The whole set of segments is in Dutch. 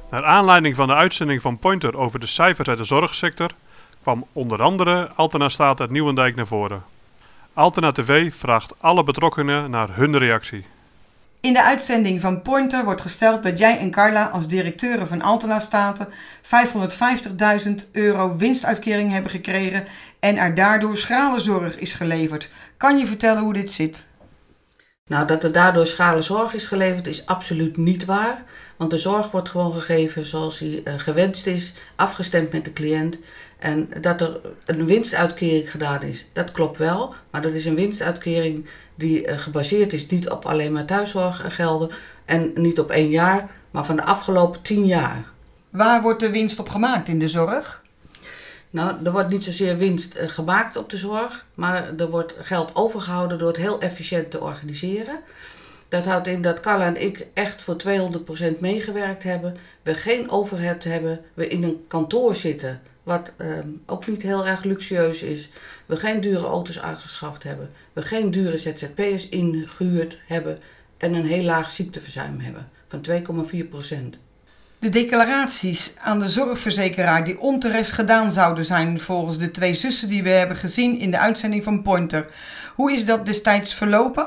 Naar aanleiding van de uitzending van Pointer over de cijfers uit de zorgsector kwam onder andere Altena Staat uit Nieuwendijk naar voren. Altena TV vraagt alle betrokkenen naar hun reactie. In de uitzending van Pointer wordt gesteld dat jij en Carla als directeuren van Altena Staten €550.000 winstuitkering hebben gekregen en er daardoor schrale zorg is geleverd. Kan je vertellen hoe dit zit? Nou, dat er daardoor schrale zorg is geleverd is absoluut niet waar. Want de zorg wordt gewoon gegeven zoals die gewenst is, afgestemd met de cliënt. En dat er een winstuitkering gedaan is, dat klopt wel. Maar dat is een winstuitkering die gebaseerd is niet op alleen maar thuiszorggelden en niet op 1 jaar, maar van de afgelopen 10 jaar. Waar wordt de winst op gemaakt in de zorg? Nou, er wordt niet zozeer winst gemaakt op de zorg, maar er wordt geld overgehouden door het heel efficiënt te organiseren. Dat houdt in dat Carla en ik echt voor 200% meegewerkt hebben. We geen overhead hebben, we in een kantoor zitten, wat ook niet heel erg luxueus is. We geen dure auto's aangeschaft hebben, we geen dure ZZP'ers ingehuurd hebben en een heel laag ziekteverzuim hebben van 2,4%. De declaraties aan de zorgverzekeraar die onterecht gedaan zouden zijn volgens de 2 zussen die we hebben gezien in de uitzending van Pointer. Hoe is dat destijds verlopen?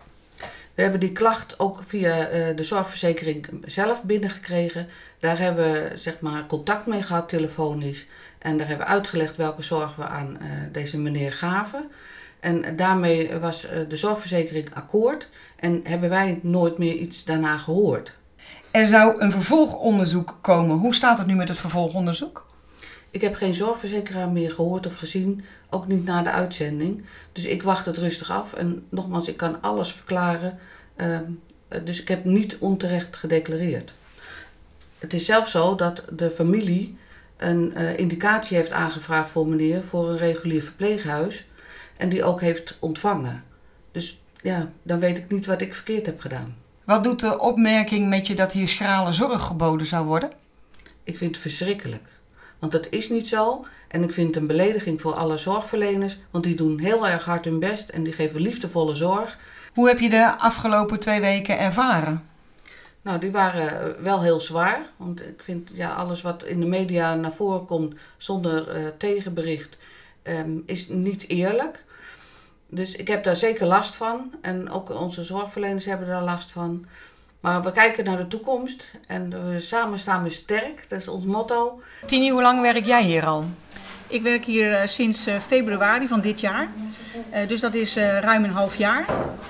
We hebben die klacht ook via de zorgverzekering zelf binnengekregen. Daar hebben we contact mee gehad, telefonisch. En daar hebben we uitgelegd welke zorg we aan deze meneer gaven. En daarmee was de zorgverzekering akkoord en hebben wij nooit meer iets daarna gehoord. Er zou een vervolgonderzoek komen. Hoe staat het nu met het vervolgonderzoek? Ik heb geen zorgverzekeraar meer gehoord of gezien, ook niet na de uitzending. Dus ik wacht het rustig af en nogmaals, ik kan alles verklaren. Dus ik heb niet onterecht gedeclareerd. Het is zelfs zo dat de familie een indicatie heeft aangevraagd voor meneer voor een regulier verpleeghuis en die ook heeft ontvangen. Dus ja, dan weet ik niet wat ik verkeerd heb gedaan. Wat doet de opmerking met je dat hier schrale zorg geboden zou worden? Ik vind het verschrikkelijk. Want dat is niet zo. En ik vind het een belediging voor alle zorgverleners. Want die doen heel erg hard hun best en die geven liefdevolle zorg. Hoe heb je de afgelopen 2 weken ervaren? Nou, die waren wel heel zwaar. Want ik vind alles wat in de media naar voren komt zonder tegenbericht is niet eerlijk. Dus ik heb daar zeker last van. En ook onze zorgverleners hebben daar last van. Maar we kijken naar de toekomst. En samen staan we sterk. Dat is ons motto. Tini, hoe lang werk jij hier al? Ik werk hier sinds februari van dit jaar. Dus dat is ruim een half jaar.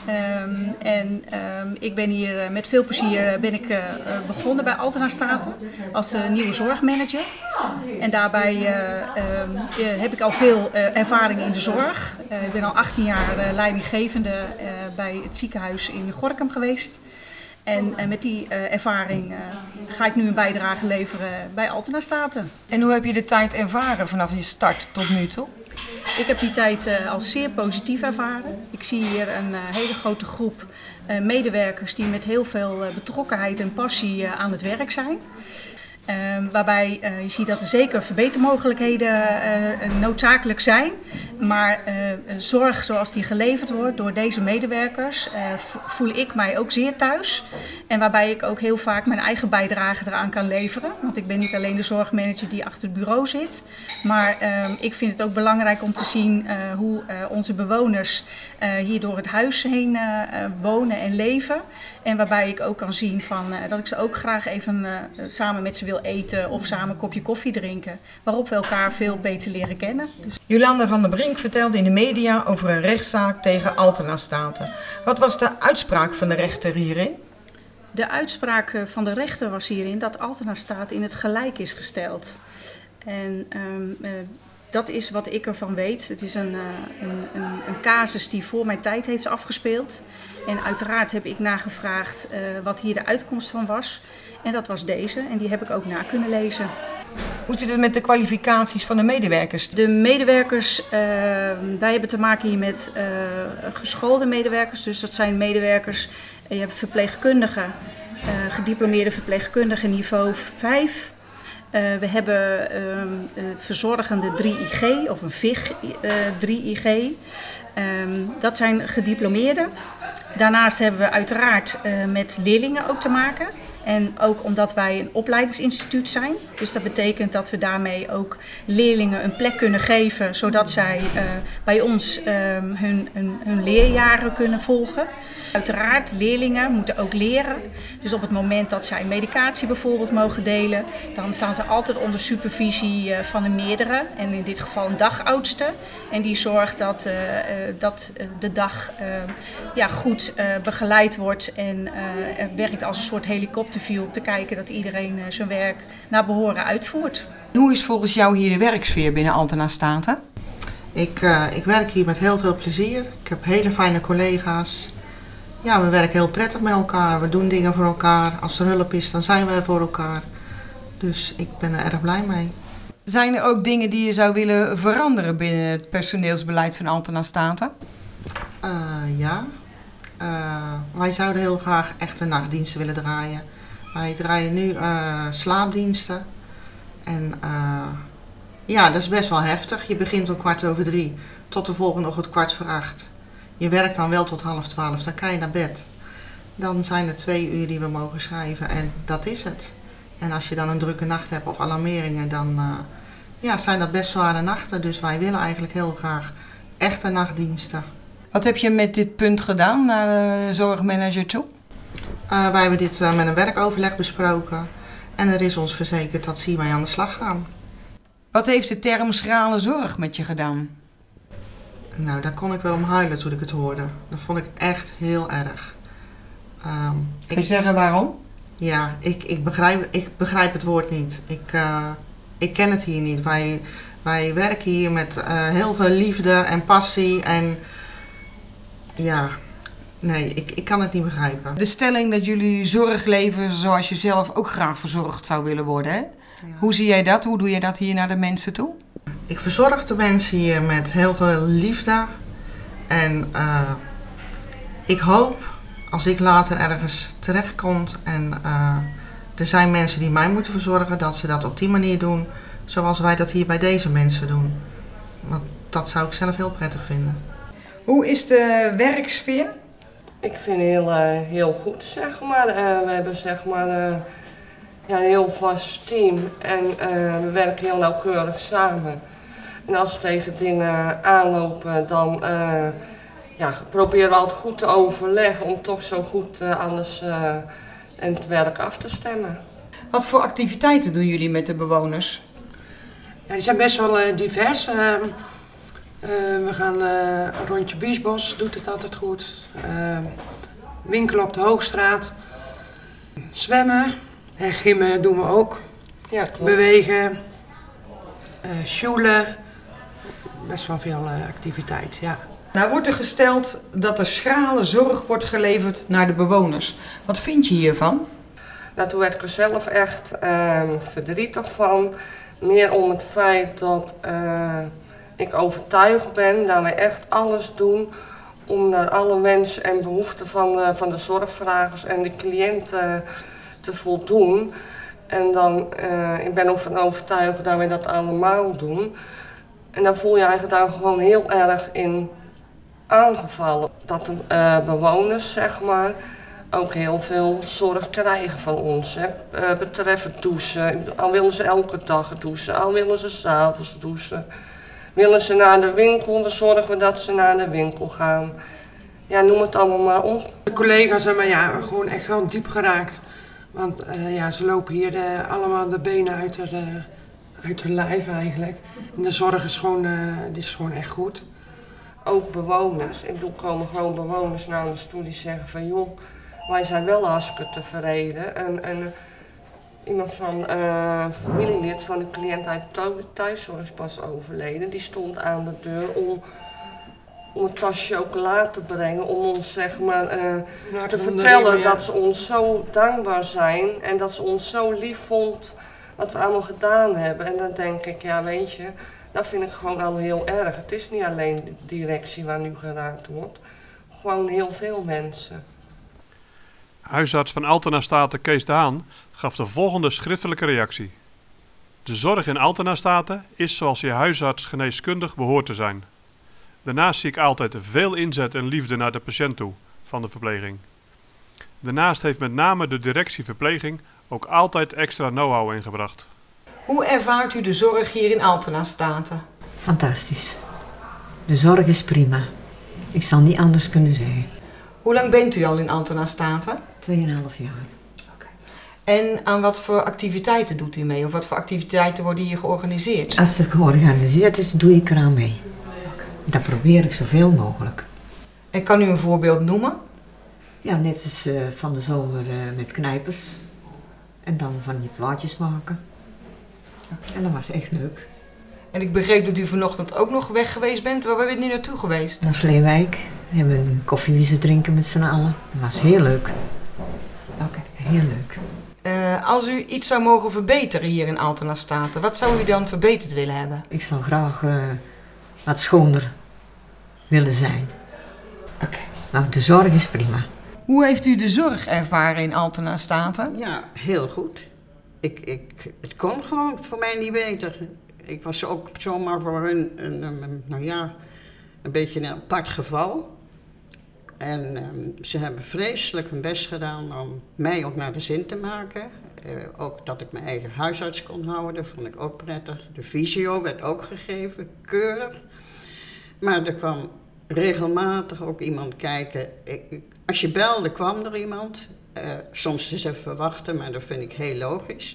Ik ben hier met veel plezier begonnen bij Altena Staten als nieuwe zorgmanager. En daarbij heb ik al veel ervaring in de zorg. Ik ben al 18 jaar leidinggevende bij het ziekenhuis in Gorinchem geweest. En met die ervaring ga ik nu een bijdrage leveren bij Altena Staten. En hoe heb je de tijd ervaren vanaf je start tot nu toe? Ik heb die tijd als zeer positief ervaren. Ik zie hier een hele grote groep medewerkers die met heel veel betrokkenheid en passie aan het werk zijn. Waarbij je ziet dat er zeker verbetermogelijkheden noodzakelijk zijn. Maar zorg zoals die geleverd wordt door deze medewerkers voel ik mij ook zeer thuis. En waarbij ik ook heel vaak mijn eigen bijdrage eraan kan leveren. Want ik ben niet alleen de zorgmanager die achter het bureau zit. Maar ik vind het ook belangrijk om te zien hoe onze bewoners hier door het huis heen wonen en leven. En waarbij ik ook kan zien dat ik ze ook graag even samen met ze wil eten of samen een kopje koffie drinken. Waarop we elkaar veel beter leren kennen. Dus... Jolanda van der Brink vertelde in de media over een rechtszaak tegen Altena Staten. Wat was de uitspraak van de rechter hierin? De uitspraak van de rechter was hierin dat Altena Staten in het gelijk is gesteld. En dat is wat ik ervan weet. Het is een casus die voor mijn tijd heeft afgespeeld. En uiteraard heb ik nagevraagd wat hier de uitkomst van was. En dat was deze. En die heb ik ook na kunnen lezen. Hoe zit het met de kwalificaties van de medewerkers? De medewerkers, wij hebben te maken hier met geschoolde medewerkers. Dus dat zijn medewerkers, je hebt verpleegkundigen, gediplomeerde verpleegkundigen niveau 5. We hebben verzorgende 3IG of een VIG 3IG. Dat zijn gediplomeerden. Daarnaast hebben we uiteraard met leerlingen ook te maken. En ook omdat wij een opleidingsinstituut zijn. Dus dat betekent dat we daarmee ook leerlingen een plek kunnen geven, zodat zij bij ons hun leerjaren kunnen volgen. Uiteraard, leerlingen moeten ook leren. Dus op het moment dat zij medicatie bijvoorbeeld mogen delen, dan staan ze altijd onder supervisie van een meerdere. En in dit geval een dagoudste. En die zorgt dat de dag goed begeleid wordt en werkt als een soort helikopterview om te kijken dat iedereen zijn werk naar behoren uitvoert. Hoe is volgens jou hier de werksfeer binnen Altena Staten? Ik werk hier met heel veel plezier. Ik heb hele fijne collega's. Ja, we werken heel prettig met elkaar. We doen dingen voor elkaar. Als er hulp is, dan zijn wij voor elkaar. Dus ik ben er erg blij mee. Zijn er ook dingen die je zou willen veranderen binnen het personeelsbeleid van Altena Staten? Ja. Wij zouden heel graag echte nachtdiensten willen draaien. Wij draaien nu slaapdiensten. En ja, dat is best wel heftig. Je begint om 3:15 tot de volgende ochtend 7:15. Je werkt dan wel tot 11:30, dan kan je naar bed. Dan zijn er 2 uur die we mogen schrijven en dat is het. En als je dan een drukke nacht hebt of alarmeringen, dan zijn dat best zware nachten. Dus wij willen eigenlijk heel graag echte nachtdiensten. Wat heb je met dit punt gedaan naar de zorgmanager toe? Wij hebben dit met een werkoverleg besproken en er is ons verzekerd dat ze hiermee aan de slag gaan. Wat heeft de term schrale zorg met je gedaan? Nou, daar kon ik wel om huilen toen ik het hoorde. Dat vond ik echt heel erg. Kun je zeggen waarom? Ja, ik begrijp het woord niet. Ik ken het hier niet. Wij werken hier met heel veel liefde en passie en ja, nee, ik kan het niet begrijpen. De stelling dat jullie zorg leveren zoals je zelf ook graag verzorgd zou willen worden, hè? Ja. Hoe zie jij dat? Hoe doe je dat hier naar de mensen toe? Ik verzorg de mensen hier met heel veel liefde en ik hoop als ik later ergens terechtkom en er zijn mensen die mij moeten verzorgen, dat ze dat op die manier doen zoals wij dat hier bij deze mensen doen. Want dat zou ik zelf heel prettig vinden. Hoe is de werksfeer? Ik vind het heel goed, zeg maar. We hebben zeg maar een heel vast team en we werken heel nauwkeurig samen. En als we tegen dingen aanlopen, dan proberen we altijd goed te overleggen om toch zo goed alles en het werk af te stemmen. Wat voor activiteiten doen jullie met de bewoners? Ja, die zijn best wel divers. We gaan een rondje Biesbos, doet het altijd goed. Winkelen op de Hoogstraat. Zwemmen en gymmen doen we ook. Ja, klopt. Bewegen. Sjoelen. Best wel veel activiteit, ja. Nou wordt er gesteld dat er schrale zorg wordt geleverd naar de bewoners. Wat vind je hiervan? Nou, toen werd ik er zelf echt verdrietig van. Meer om het feit dat ik overtuigd ben dat wij echt alles doen om naar alle wensen en behoeften van de zorgvragers en de cliënten te voldoen. En ik ben ook van overtuigd dat wij dat allemaal doen. En dan voel je eigenlijk dan gewoon heel erg in aangevallen. Dat de bewoners, zeg maar, ook heel veel zorg krijgen van ons. Betreffend douchen, al willen ze elke dag douchen, al willen ze 's avonds douchen. Willen ze naar de winkel, dan zorgen we dat ze naar de winkel gaan. Ja, noem het allemaal maar op. De collega's zijn gewoon echt wel diep geraakt. Want ze lopen hier allemaal de benen uit hun lijf eigenlijk. En de zorg is gewoon echt goed. Ook bewoners. Ik bedoel, komen gewoon bewoners naar ons toe die zeggen van joh, wij zijn wel hartstikke tevreden. En iemand van familielid van een cliënt uit thuiszorg is pas overleden. Die stond aan de deur om een tas chocola te brengen. Om ons zeg maar te vertellen dat ze ons zo dankbaar zijn. En dat ze ons zo lief vond wat we allemaal gedaan hebben. En dan denk ik, ja weet je, dat vind ik gewoon al heel erg. Het is niet alleen de directie waar nu geraakt wordt. Gewoon heel veel mensen. Huisarts van Altena Staten Kees de Haan gaf de volgende schriftelijke reactie. De zorg in Altena Staten is zoals je huisarts geneeskundig behoort te zijn. Daarnaast zie ik altijd veel inzet en liefde naar de patiënt toe van de verpleging. Daarnaast heeft met name de directie verpleging ook altijd extra know-how ingebracht. Hoe ervaart u de zorg hier in Altena Staten? Fantastisch. De zorg is prima. Ik zal niet anders kunnen zeggen. Hoe lang bent u al in Altena Staten? 2,5 jaar. En aan wat voor activiteiten doet u mee? Of wat voor activiteiten worden hier georganiseerd? Als het georganiseerd is, doe ik eraan mee. Dat probeer ik zoveel mogelijk. En kan u een voorbeeld noemen? Ja, net als van de zomer met knijpers. En dan van die plaatjes maken. En dat was echt leuk. En ik begreep dat u vanochtend ook nog weg geweest bent. Waar bent u naartoe geweest? Naar Sleewijk. We hebben een koffie wezen drinken met z'n allen. Dat was heel leuk. Heel leuk. Als u iets zou mogen verbeteren hier in Altena Staten, wat zou u dan verbeterd willen hebben? Ik zou graag wat schoner willen zijn. Maar de zorg is prima. Hoe heeft u de zorg ervaren in Altena Staten? Ja, heel goed. Het kon gewoon voor mij niet beter. Ik was ook zomaar voor hun een beetje een apart geval. En ze hebben vreselijk hun best gedaan om mij ook naar de zin te maken. Ook dat ik mijn eigen huisarts kon houden, dat vond ik ook prettig. De visio werd ook gegeven, keurig. Maar er kwam regelmatig ook iemand kijken. Als je belde, kwam er iemand. Soms eens even wachten, maar dat vind ik heel logisch.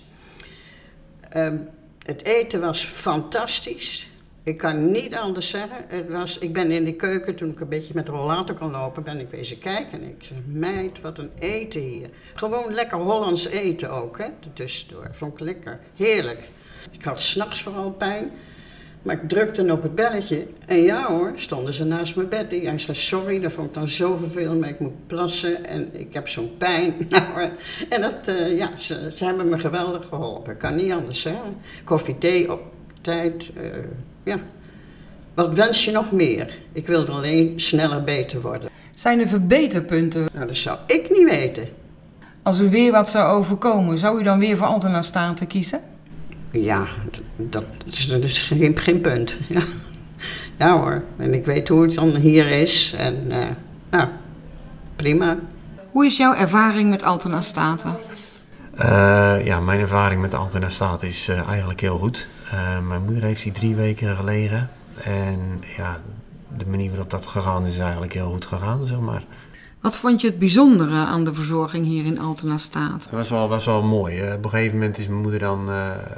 Het eten was fantastisch. Ik kan niet anders zeggen. Ik ben in de keuken, toen ik een beetje met de rollator kon lopen, ben ik wezen kijken. En ik zei, meid, wat een eten hier. Gewoon lekker Hollands eten ook, hè, tussendoor. Vond ik lekker. Heerlijk. Ik had 's nachts vooral pijn. Maar ik drukte op het belletje. En ja hoor, stonden ze naast mijn bed. Hij zei, sorry, dat vond ik dan zo vervelend, maar ik moet plassen. En ik heb zo'n pijn. En dat, ze hebben me geweldig geholpen. Ik kan niet anders zeggen. Koffie, thee op tijd. Ja. Wat wens je nog meer? Ik wil er alleen sneller beter worden. Zijn er verbeterpunten? Nou, dat zou ik niet weten. Als u weer wat zou overkomen, zou u dan weer voor Altena Staten kiezen? Ja, dat is geen punt. Ja. Ja hoor, en ik weet hoe het dan hier is. En nou, prima. Hoe is jouw ervaring met Altena Staten? Ja, mijn ervaring met Altena Staten is eigenlijk heel goed. Mijn moeder heeft hier 3 weken gelegen. En ja, de manier waarop dat gegaan is eigenlijk heel goed gegaan, zeg maar. Wat vond je het bijzondere aan de verzorging hier in Altena Staten? Het was wel mooi. Op een gegeven moment is mijn moeder dan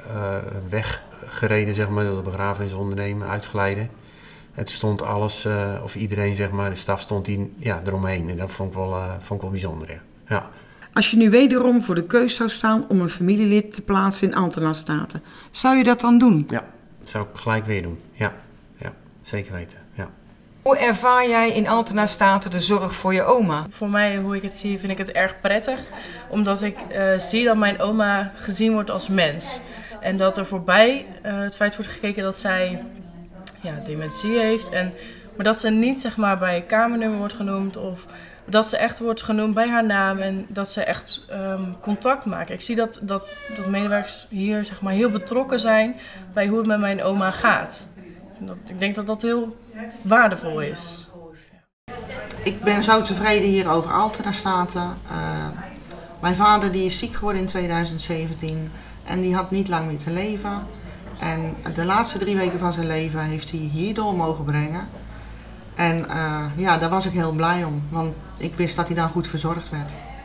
weggereden, zeg maar, door de begrafenisondernemer, uitglijden. Het stond alles, of iedereen, zeg maar, de staf stond hier, ja, eromheen. En dat vond ik wel bijzonder, ja. Ja. Als je nu wederom voor de keus zou staan om een familielid te plaatsen in Altena Staten, zou je dat dan doen? Ja, dat zou ik gelijk weer doen. Ja, zeker weten, ja. Hoe ervaar jij in Altena Staten de zorg voor je oma? Voor mij, hoe ik het zie, vind ik het erg prettig. Omdat ik zie dat mijn oma gezien wordt als mens. En dat er voorbij het feit wordt gekeken dat zij dementie heeft. Maar dat ze niet, zeg maar, bij kamernummer wordt genoemd. Of dat ze echt wordt genoemd bij haar naam. En dat ze echt contact maken. Ik zie dat medewerkers hier, zeg maar, heel betrokken zijn bij hoe het met mijn oma gaat. Ik denk dat dat heel waardevol is. Ik ben zo tevreden hier over Altena Staten. Mijn vader die is ziek geworden in 2017 en die had niet lang meer te leven. En de laatste 3 weken van zijn leven heeft hij hierdoor mogen brengen. En daar was ik heel blij om, want ik wist dat hij dan goed verzorgd werd.